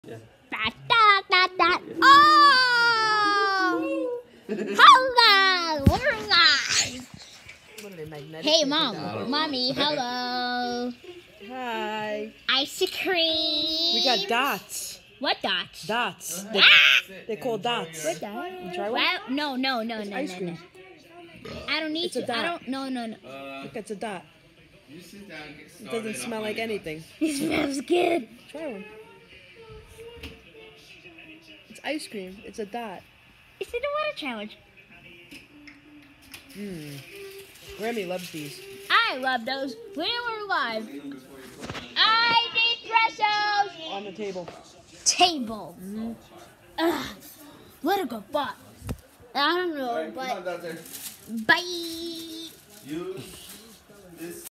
Yeah. Oh! Hello! We're live! What are they, magnetic? Hey, Mom. Mommy, hello. Hi. Ice cream. We got dots. What dots? Dots. They're called dots. What dots? You try one? Well, no. Ice cream. I don't need It's a to. dot. I don't. No. Look, it's a dot. It doesn't smell like anything. It smells good. Try one. It's ice cream. It's a dot. It's in the water challenge. Grammy loves these. I love those. We were live. I need dresses. On the table. Table. Ugh. What a good butt. I don't know, but bye.